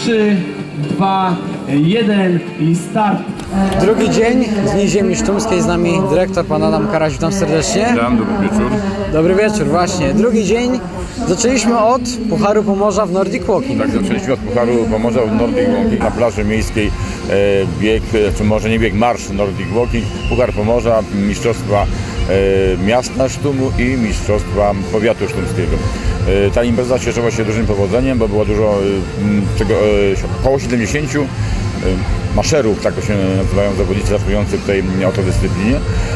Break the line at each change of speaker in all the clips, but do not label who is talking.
3, 2, 1 i start.
Drugi dzień z Dni Ziemi Sztumskiej, z nami dyrektor pan Adam Karaś, witam serdecznie.
Witam, dobry wieczór.
Dobry wieczór, właśnie. Drugi dzień. Zaczęliśmy od Pucharu Pomorza w Nordic Walking.
Tak, zaczęliśmy od Pucharu Pomorza w Nordic Walking na plaży miejskiej. Bieg, czy może nie bieg, marsz Nordic Walking, Puchar Pomorza, mistrzostwa miasta Sztumu i mistrzostwa powiatu sztumskiego. Ta impreza cieszyła się dużym powodzeniem, bo było dużo, około 70 maszerów, tak to się nazywają zawodnicy startujący w tej autodyscyplinie.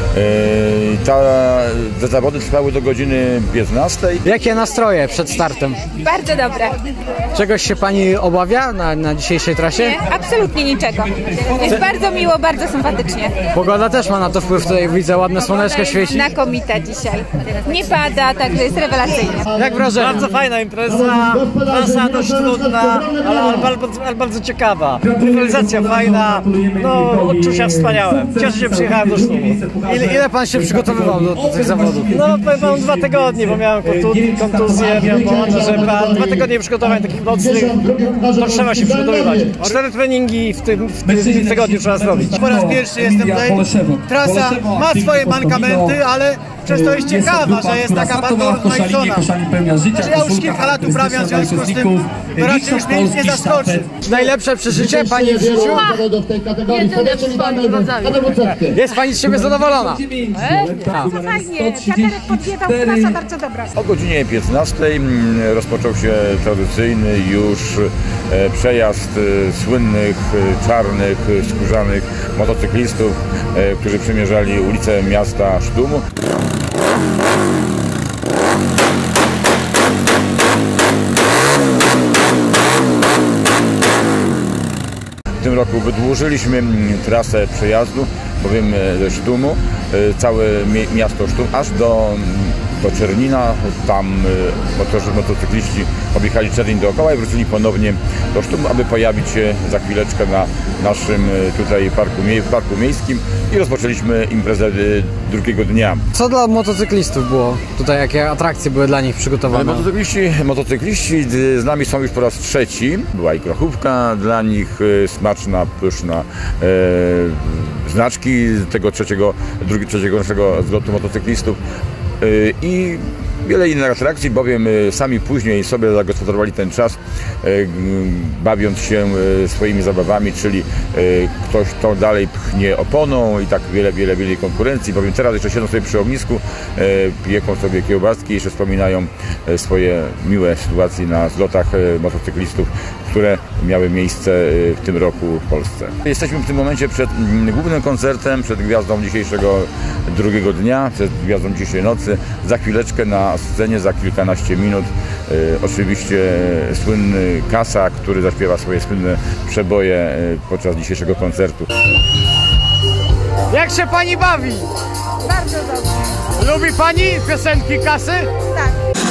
Te zawody trwały do godziny 15.
Jakie nastroje przed startem?
Bardzo dobre.
Czegoś się pani obawia na dzisiejszej trasie?
Nie, absolutnie niczego. Jest bardzo miło, bardzo sympatycznie.
Pogoda też ma na to wpływ, tutaj widzę ładne słoneczko świeci.
Znakomita dzisiaj. Nie pada, także jest rewelacyjnie.
Jak wrażenie?
Bardzo fajna impreza, trasa dość trudna, ale bardzo ciekawa. Rywalizacja fajna, no odczucia wspaniałe. Cieszę się, przyjechałem do Sztumu.
Ile pan się przygotowywał do tych zawodów?
No mam 2 tygodnie, bo miałem kontuzję, miałem połamane żebra. 2 tygodnie przygotowań takich mocnych, to trzeba się przygotowywać. 4 treningi w tym tygodniu trzeba zrobić.
Po raz pierwszy jestem tutaj. Trasa ma swoje mankamenty, ale przez to jest ciekawa, że jest taka bardzo rozmaicona. Ja już kilka lat uprawiam, w związku z tym to raczej już mnie nic nie zaskoczy.
Najlepsze przeżycie pani w życiu?
Jedyne w swoim rodzaju.
Jest pani z siebie zadowolona?
Bardzo fajnie. Wiaterek podjechał, trasa bardzo dobra.
O godzinie 15 rozpoczął się tradycyjny już przejazd słynnych, czarnych, skórzanych motocyklistów, którzy przemierzali ulice miasta Sztumu. W tym roku wydłużyliśmy trasę przejazdu, bowiem ze Sztumu, całe miasto Sztum, aż do Czernina. Tam motocykliści objechali Czernin dookoła i wrócili ponownie do Sztumu, aby pojawić się za chwileczkę na naszym tutaj parku miejskim i rozpoczęliśmy imprezę drugiego dnia.
Co dla motocyklistów było tutaj, jakie atrakcje były dla nich przygotowane?
Motocykliści z nami są już po raz trzeci. Była i krochówka dla nich, smaczna, pyszna, znaczki tego trzeciego naszego zlotu motocyklistów i wiele innych atrakcji, bowiem sami później sobie zagospodarowali ten czas, bawiąc się swoimi zabawami, czyli ktoś to dalej pchnie oponą i tak wiele konkurencji, bowiem teraz jeszcze siedzą sobie przy ognisku, pieką sobie kiełbaski i jeszcze wspominają swoje miłe sytuacje na zlotach motocyklistów, które miały miejsce w tym roku w Polsce. Jesteśmy w tym momencie przed głównym koncertem, przed gwiazdą dzisiejszego drugiego dnia, przed gwiazdą dzisiejszej nocy. Za chwileczkę na scenie, za kilkanaście minut oczywiście słynny Kasa, który zaśpiewa swoje słynne przeboje podczas dzisiejszego koncertu.
Jak się pani bawi?
Bardzo dobrze.
Lubi pani piosenki Kasy?
Tak.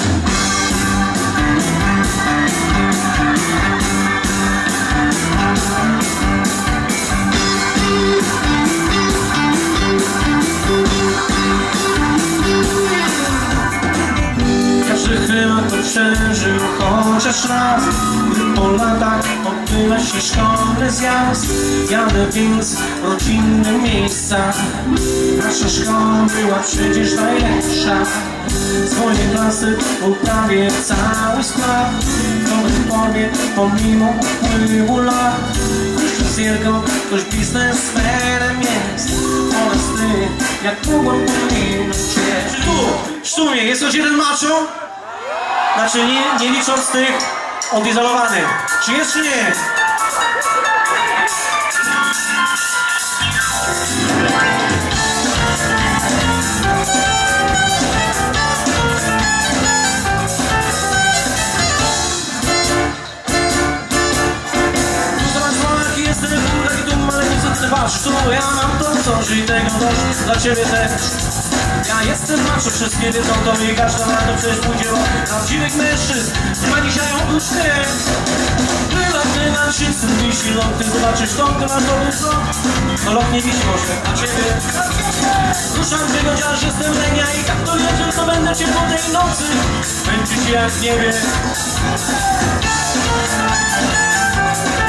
Każdy chyba to przeżył chociaż raz, gdy po latach odbywa się szkolny zjazd. Jadę więc w rodzinnym miejscach. Nasza szkoła była przecież najlepsza. Z mojej klasy był prawie cały skład. Kto powie, pomimo upływu lat, ktoś fryzjerką, ktoś biznesmenem jest. Oraz ty, jak długo pominąć cię. Czy tu, w Sztumie, jest choć jeden macho? Znaczy nie licząc tych odizolowanych. Czy jest, czy nie jest? Patrz tu, ja mam to coś i tego dość, dla ciebie też. Ja jestem macho, wszystkie wiedzą to i każdy ma to przecież mój dzieło. Prawdziwych mężczyzn chyba nie siają uczty. Wylatny się wisi lot, ty zobaczysz to, ty masz dobry wzrok. No lot nie wisi może, a ciebie ruszam cię, chociaż jestem lenia i tak to wieczór, to będę cię po tej nocy męczyć jak nie wiem.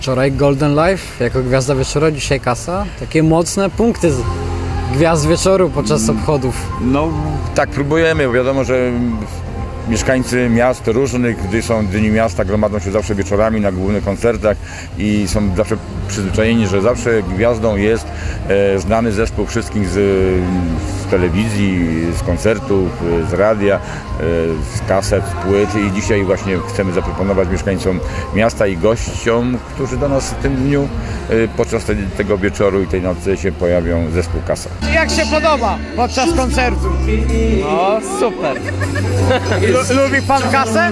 Wczoraj Golden Life jako gwiazda wieczoru, dzisiaj Kasa. Takie mocne punkty z gwiazd wieczoru podczas obchodów.
No tak, próbujemy, bo wiadomo, że mieszkańcy miast różnych, gdy są Dni Miasta, gromadzą się zawsze wieczorami na głównych koncertach i są zawsze przyzwyczajeni, że zawsze gwiazdą jest znany zespół wszystkich z telewizji, z koncertów, z radia, z kaset, z płyt i dzisiaj właśnie chcemy zaproponować mieszkańcom miasta i gościom, którzy do nas w tym dniu podczas tego wieczoru i tej nocy się pojawią, zespół Kasa.
Jak się podoba podczas koncertu?
O, super.
Lubi pan Kasę?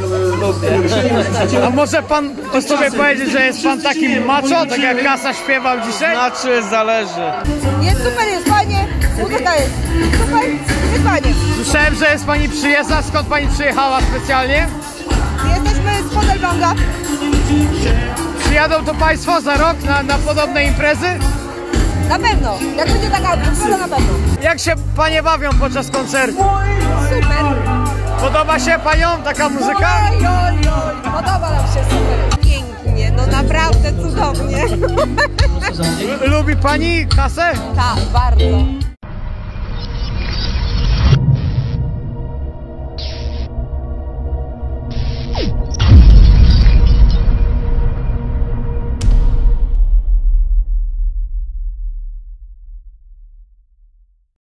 A może pan sobie powiedzieć, że jest pan takim macho, tak jak Kasa śpiewał dzisiaj?
Znaczy, zależy.
Jest super, jest fajnie, muzyka jest super, jest fajnie.
Słyszałem, że jest pani przyjezdna. Skąd pani przyjechała specjalnie?
Jesteśmy z Podelbanga.
Przyjadą to państwo za rok na podobne imprezy?
Na pewno, jak będzie taka atmosfera, na pewno.
Jak się panie bawią podczas koncertu?
Super.
Podoba się paniom taka muzyka?
Oj, oj, oj, podoba nam się super. Pięknie, no naprawdę cudownie.
Lubi pani Kasę?
Tak, bardzo.